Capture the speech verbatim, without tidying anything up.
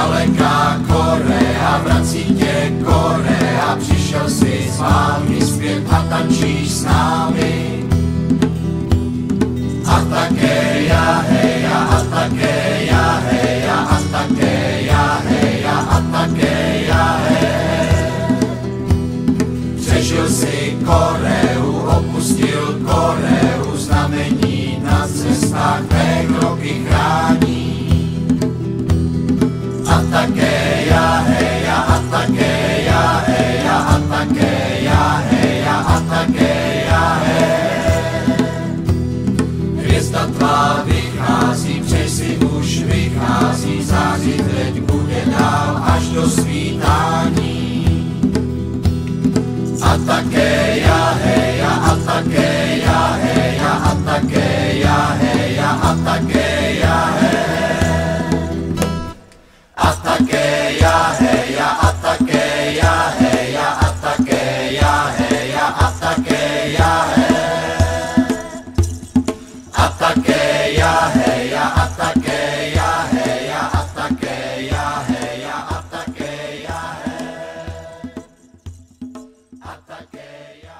Daleká Korea, vrací tě Korea, přišel si z války zpět a tančíš s námi. A také já, heja, a také já, heja, a také já, heja, a také já, hej. Přežil si Koreu, opustil Koreu, znamení na cestách tvé kroky chrání. A také já, heja, a také já, heja, a také já, heja, a také já, hej. Hvězda tvá vychází, přej si už vychází, září teď bude dál až do svítání. A také já, heja, a také já, heja, a také já, heja, a také já, hej. A také já, heja, a také já, heja, a také já, heja, a také já, hej. A také já, heja, a také já, heja, a také já, heja, a také já, hej. A také já.